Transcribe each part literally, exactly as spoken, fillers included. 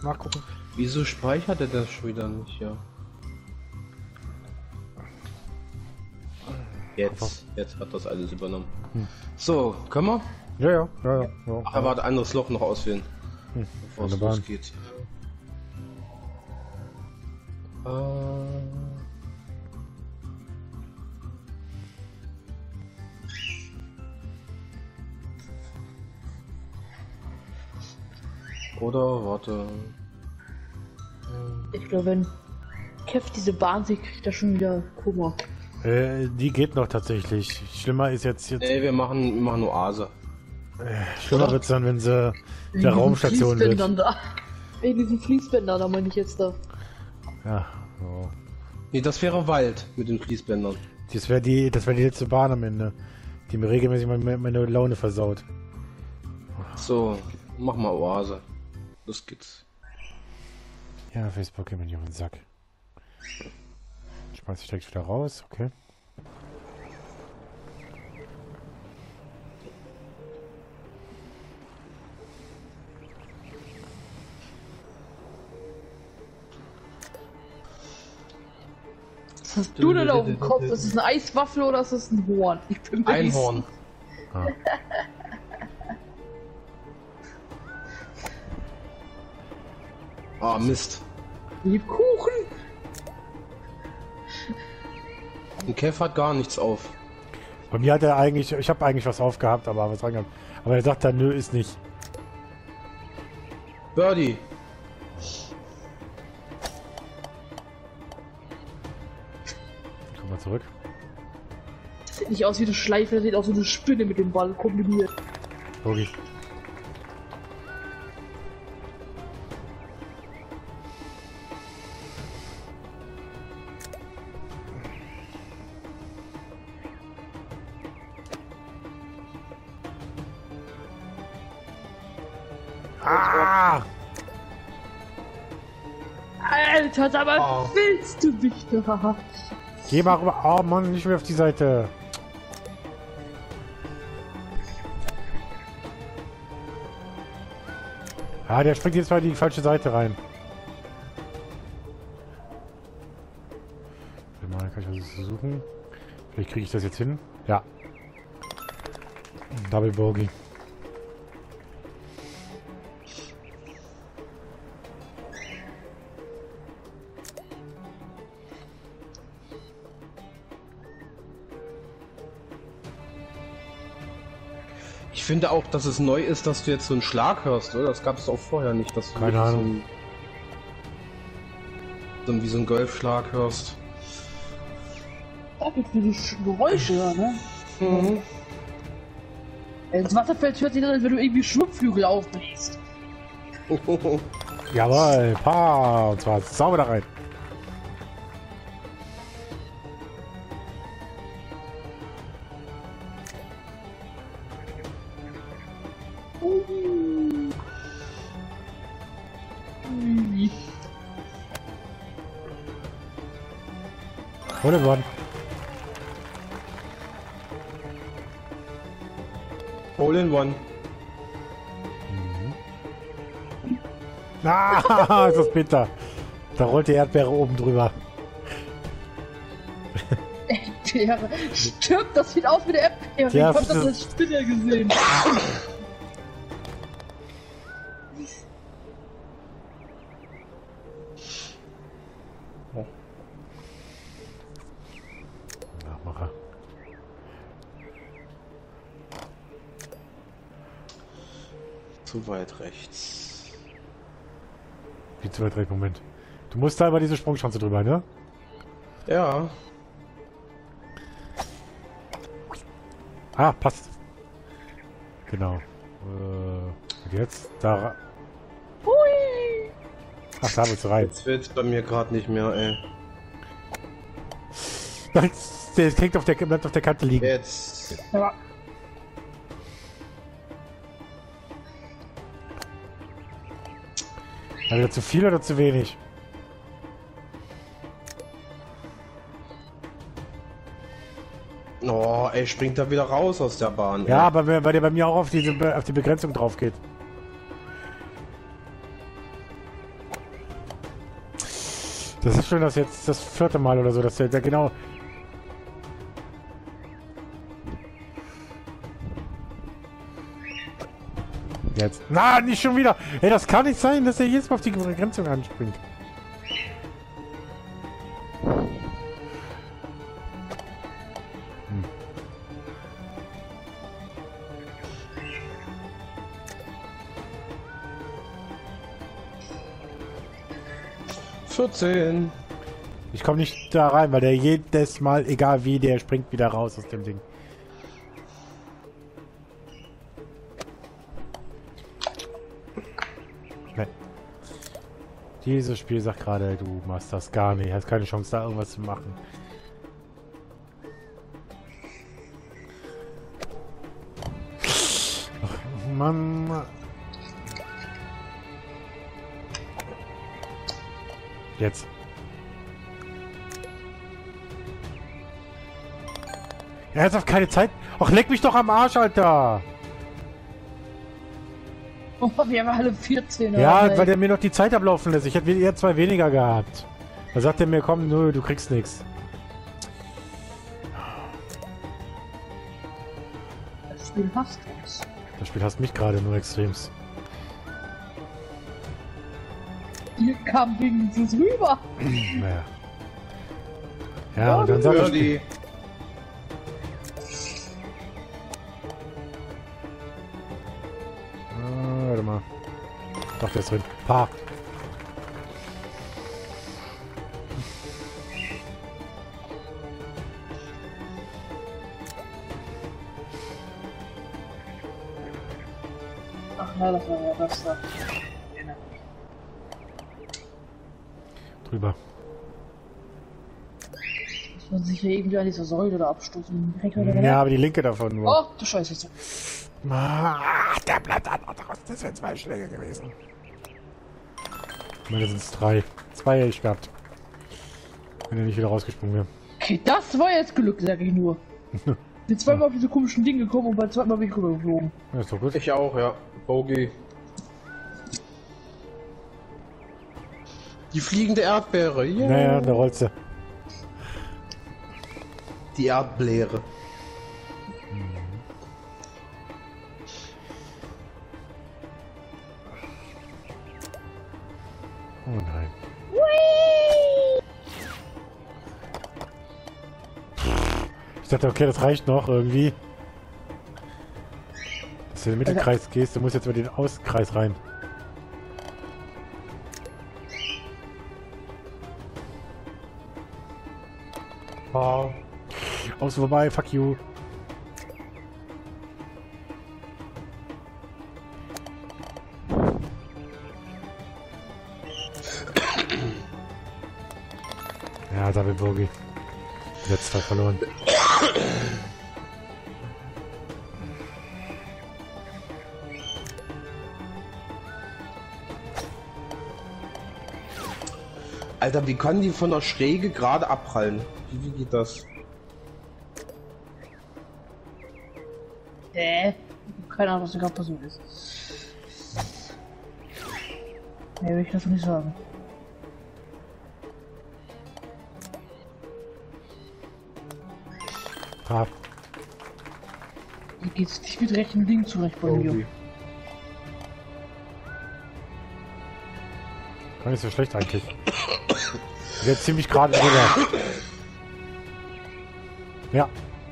nachgucken? Wieso speichert er das schon wieder nicht, ja? Jetzt, jetzt hat das alles übernommen. Hm. So, können wir? Ja, ja, ja, ja. ja. Ach, aber ein anderes Loch noch auswählen, hm. bevor es losgeht. Äh... Oder, warte... Ich glaube, wenn Kev diese Bahn sieht, kriegt er schon wieder Kummer. Äh, die geht noch tatsächlich. Schlimmer ist jetzt... jetzt nee, wir machen, wir machen Oase. Äh, schlimmer wird es dann, wenn sie der Raumstation wird. Da. Wegen diesen Fließbändern, da meine ich jetzt da. Ja, so. Nee, das wäre Wald mit den Fließbändern. Das wäre die, das wäre die letzte Bahn am Ende, die mir regelmäßig meine, meine Laune versaut. So, mach mal Oase. Los geht's. Ja, Facebook geht mir nicht auf den Sack. Schmeiß ich direkt wieder raus, okay. Was hast du denn auf dem Kopf? Ist es eine Eiswaffel oder ist es ein Horn? Ich bin mir Einhorn. Ah. Ah, Mist. Die Kuchen! Ein Kev hat gar nichts auf. Bei mir hat er eigentlich, ich habe eigentlich was aufgehabt, aber was reingehabt. Aber er sagt dann, nö, ist nicht. Birdie. Komm mal zurück. Das sieht nicht aus wie eine Schleife, das sieht aus wie eine Spinne mit dem Ball kombiniert. Logisch. Ah! Alter, dabei Oh. willst du mich da? Geh mal rüber. Oh Mann, nicht mehr auf die Seite. Ah, der springt jetzt mal in die falsche Seite rein. Mal kann ich was suchen. Vielleicht kriege ich das jetzt hin. Ja. Double Bogey. Ich finde auch, dass es neu ist, dass du jetzt so einen Schlag hörst, oder? Das gab es auch vorher nicht, dass du Keine wirklich Ahnung. So, ein, so wie so einen Golfschlag hörst. Da gibt es die Geräusche, ne? Mhm. Ins Wasserfeld hört sich das an, als wenn du irgendwie Schwimmflügel aufbläst. Jawohl, pa, und zwar sauber da rein. Hole one. Hole in one. Mhm. Ah, ist das bitter. Da rollt die Erdbeere oben drüber. Erdbeere. Stimmt, das sieht aus wie eine Erdbeere. Ja, ich hab das als Spinner gesehen. Nachmacher. Zu weit rechts. Wie zu weit rechts, Moment. Du musst da über diese Sprungschanze drüber, ne? Ja. Ah, passt. Genau. Äh, und jetzt da. Hui! Ach, da willst du rein. Jetzt wird's bei mir gerade nicht mehr, ey. Der hängt auf der, bleibt auf der Kante liegen. Jetzt. Ja. War wieder zu viel oder zu wenig? Oh, ey, springt da wieder raus aus der Bahn. Ja, ey. aber weil der bei mir auch auf, diese, auf die Begrenzung drauf geht. Das ist schön, dass jetzt das vierte Mal oder so, dass der, der genau... Jetzt. Na, nicht schon wieder! Ey, das kann nicht sein, dass er jedes Mal auf die Begrenzung anspringt. Hm. vierzehn. Ich komme nicht da rein, weil der jedes Mal, egal wie, der springt wieder raus aus dem Ding. Nee. Dieses Spiel sagt gerade, du machst das gar nicht, hast keine Chance da irgendwas zu machen. Ach, Mann. Jetzt. Er hat auf keine Zeit. Ach, leck mich doch am Arsch, Alter. Oh, wir haben alle vierzehn. Ja, oder? weil der mir noch die Zeit ablaufen lässt. Ich hätte eher zwei weniger gehabt. Da sagt er mir, komm, nö, du kriegst nichts. Das Spiel hasst uns. Das Spiel hasst mich gerade nur extremst. Hier kam wenigstens rüber. Naja. Ja, und dann sagt das Spiel. Ah, warte mal. Doch, der ist drin. Pa. Ach ja, das war ja das da. Drüber. Muss man sich ja irgendwie an dieser Säule da abstoßen. Ja, aber die linke davon nur. Oh, du Scheiße. Ah, der bleibt da noch draußen. Das wären zwei Schläge gewesen. Ich meine, sind es drei. Zwei hätte ich gehabt. Wenn er nicht wieder rausgesprungen wäre. Okay, das war jetzt Glück, sag ich nur. Ich bin zweimal auf diese komischen Dinge gekommen und beim zweiten Mal bin ich rübergeflogen. Ja, ist doch gut. Ich auch, ja. Bogey. Die fliegende Erdbeere, yeah. Naja, da rollst du. Die Erdbläre. Oh nein. Ich dachte, okay, das reicht noch irgendwie. Dass du in den Mittelkreis gehst, du musst jetzt über den Außenkreis rein. Oh. Außen vorbei, fuck you. Ja, Double Bogey. Jetzt zwei verloren. Alter, wie kann die von der Schräge gerade abprallen? Wie, wie geht das? Hä? Keine Ahnung, was da gerade passiert ist. Nee, will ich das nicht sagen. Ah, Hier geht's nicht mit rechten und links zurecht bei mir. Bogey. gar nicht so schlecht eigentlich. Jetzt ziemlich gerade rüber. Ja.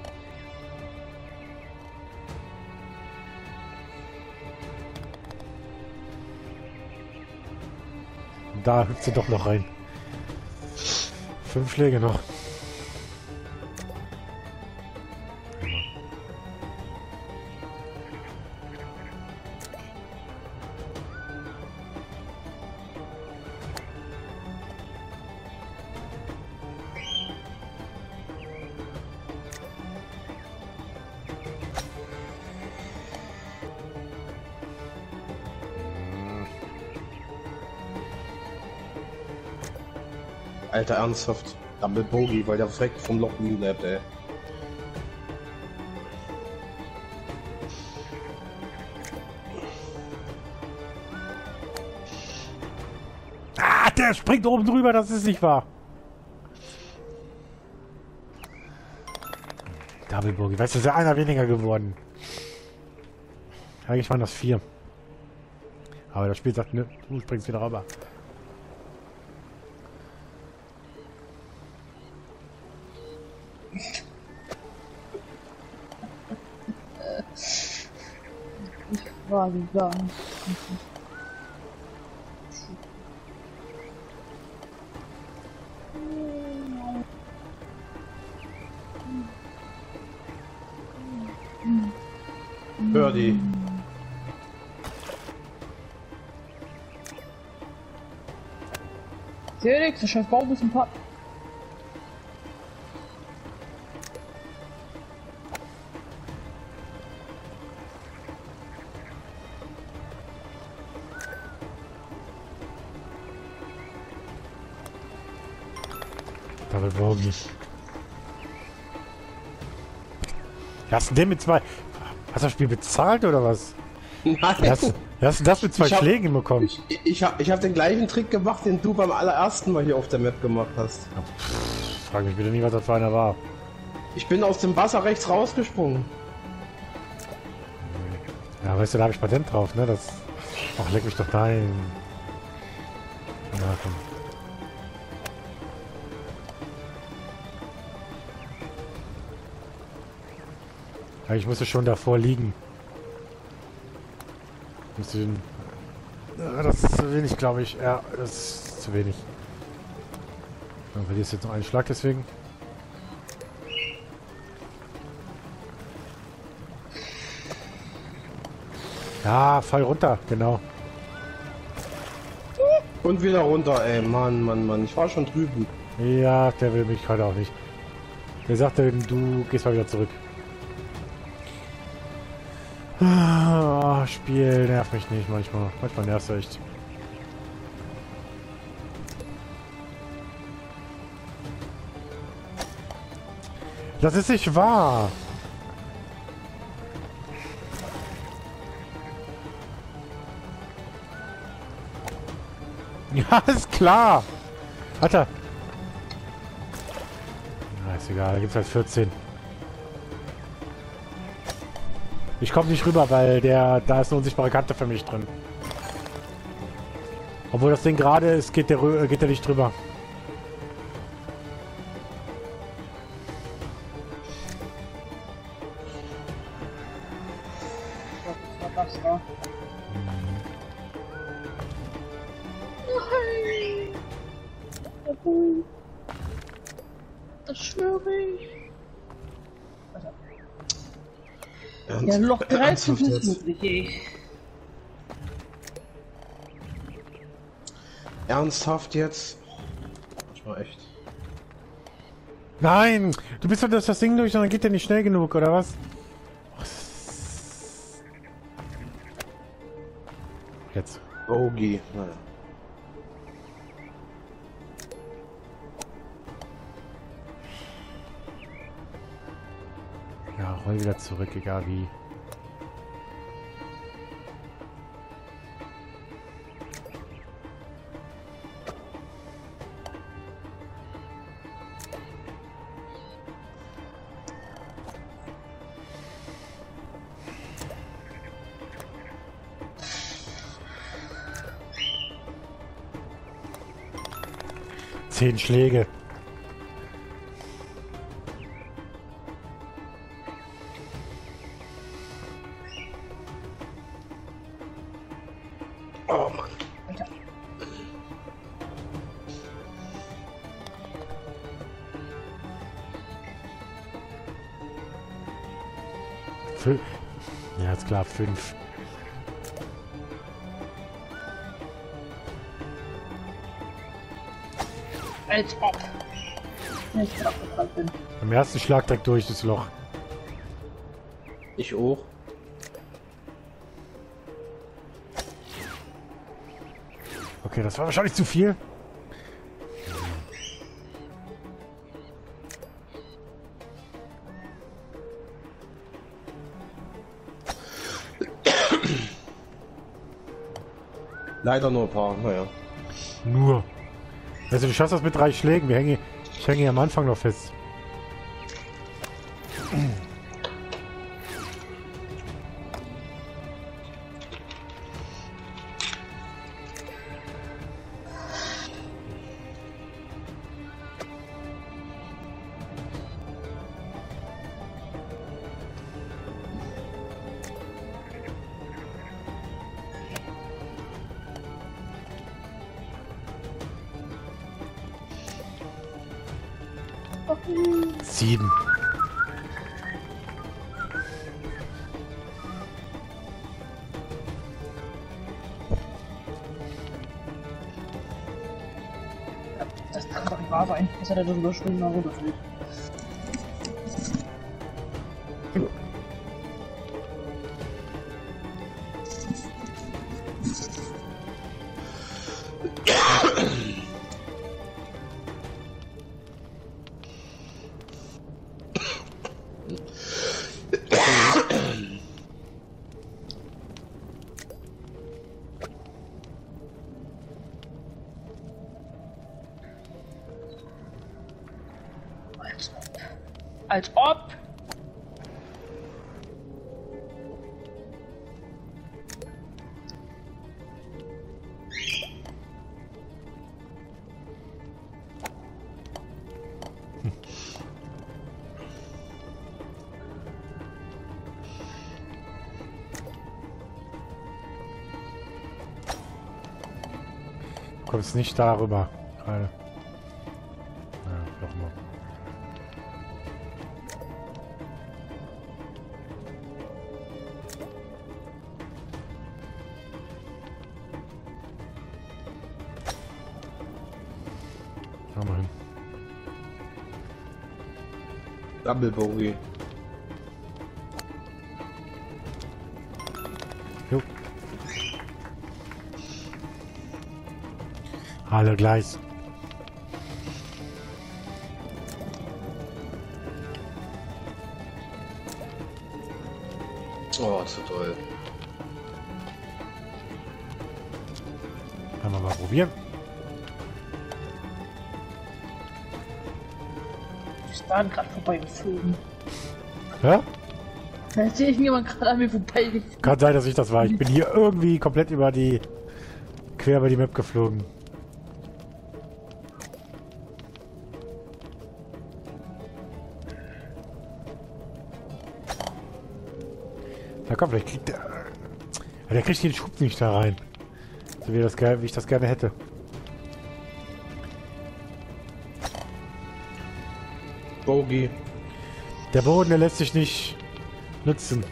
Da hüpft sie doch noch rein. Fünf Schläge noch. Alter, ernsthaft. Double Bogey, weil der Freck vom Loch liegen bleibt, ey. Der springt oben drüber, das ist nicht wahr. Double Bogey. Weißt du, ist ja einer weniger geworden. Eigentlich waren das vier. Aber das Spiel sagt, ne, du springst wieder rüber. Ich frage gar nicht. Birdie. Felix, der scheiß Baum ist ein paar. Double Bogey. Hast du den mit zwei... Hast du das Spiel bezahlt oder was? Nein. Hast, hast du das mit zwei Ich hab- Schlägen bekommen? Ich, ich, hab, ich hab den gleichen Trick gemacht, den du beim allerersten Mal hier auf der Map gemacht hast. Frag mich bitte nie, was das für einer war. Ich bin aus dem Wasser rechts rausgesprungen. Ja, weißt du, da habe ich Patent drauf, ne? Das... Ach, leck mich doch dahin. Na komm. Ja, ich musste schon davor liegen. Musste den... Ja, das ist zu wenig, glaube ich. Ja, das ist zu wenig. Dann verlierst du jetzt noch einen Schlag deswegen. Ja, fall runter, genau. Und wieder runter, ey. Mann, Mann, Mann. Ich war schon drüben. Ja, der will mich heute auch nicht. Der sagte, du gehst mal wieder zurück. Ah, Spiel nervt mich nicht manchmal. Manchmal nervt es echt. Das ist nicht wahr. Ja, ist klar. Alter. Na, ist egal, da gibt's halt vierzehn. Ich komme nicht rüber, weil der da ist eine unsichtbare Kante für mich drin. Obwohl das Ding gerade ist, geht der, rü- geht der nicht drüber. Was war das da? Nein! Jawohl. Das schwöre ich. Ja, Loch dreizehn ist möglich, ey. Ernsthaft jetzt? Ich war echt. Nein! Du bist doch durch das Ding durch und dann geht der nicht schnell genug, oder was? Jetzt. Bogey. Naja. Ja, roll wieder zurück, egal wie. Zehn Schläge. Oh Mann. Fü ja, ist klar, fünf. Als ob. Ich glaub, das bin. Am ersten Schlag direkt durch das Loch. Ich auch. Okay, das war wahrscheinlich zu viel. Leider nur ein paar, naja. Nur. Also du schaffst das mit drei Schlägen. Wir hängen, ich hänge hier am Anfang noch fest. Sieben. Das kann doch nicht wahr sein. Was hat er das überschrieben, aber das nicht. Als ob. Hm. Du kommst nicht darüber. Gerade. Ja, noch mal. Schau mal hin. Double Bogey. Jo. Alle gleich. Oh, zu toll. Kann man mal probieren. Ich bin gerade vorbeigeflogen. Ja? Da ist irgendjemand gerade an mir vorbeigeflogen. Kann sein, dass ich das war. Ich bin hier irgendwie komplett über die... quer über die Map geflogen. Na komm, vielleicht kriegt der... Ja, der kriegt den Schub nicht da rein. So wie, das, wie ich das gerne hätte. Bogey. Der Boden, der lässt sich nicht nutzen.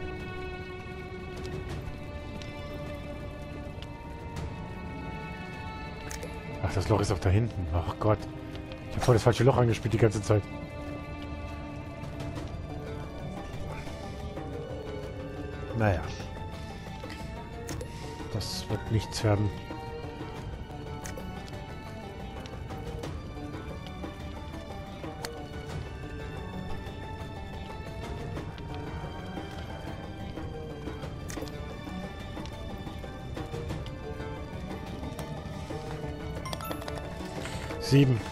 Ach, das Loch ist auch da hinten. Ach Gott. Ich habe voll das falsche Loch angespielt die ganze Zeit. Naja. Das wird nichts werden. Sieben.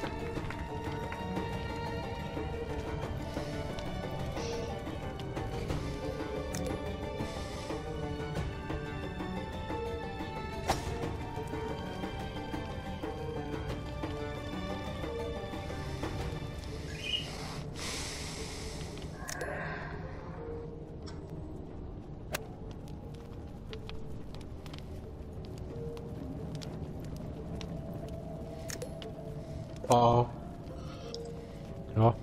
Oh. Ja.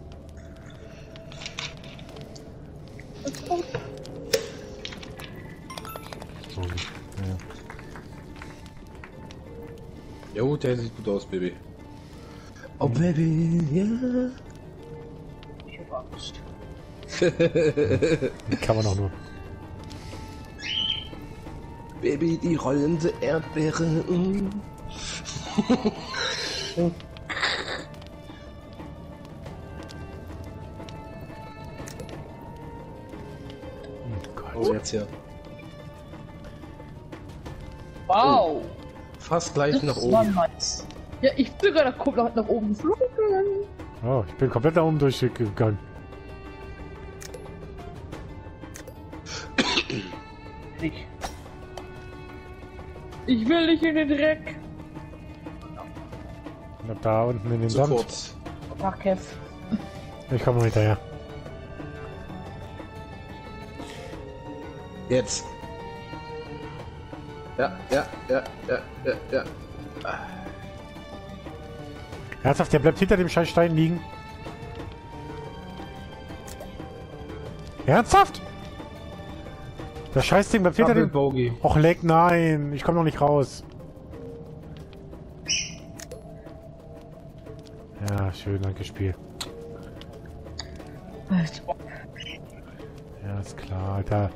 So, ja. Jo, der sieht gut aus, Baby. Oh, Baby, ja. Yeah. Ich hab Angst. Kann man auch nur. Baby, die rollende Erdbeere. Mm. Oh, jetzt hier. Wow! Fast gleich Das nach war oben. nice. Ja, ich bin gerade komplett nach oben geflogen. Oh, ich bin komplett da oben durchgegangen. Ich. Ich will nicht in den Dreck. Und ab da unten in den Zu Sand. kurz. Ach, Kev. Ich komme noch hinterher. Jetzt. Ja, ja, ja, ja, ja, ja. Ernsthaft, der bleibt hinter dem scheiß Stein liegen. Ernsthaft? Das Scheißding bleibt hinter Double dem... Bogey. Och, leck, nein. Ich komme noch nicht raus. Ja, schön, danke, Spiel. Ja, ist klar, Alter.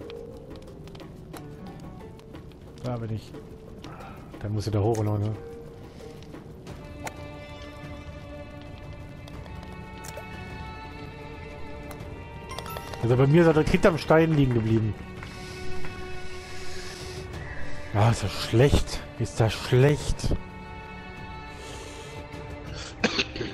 Da bin ich. Dann muss ich da hoch und noch, ne? Also bei mir ist er direkt hinterm Stein liegen geblieben. Ja, ist das schlecht. Ist das schlecht.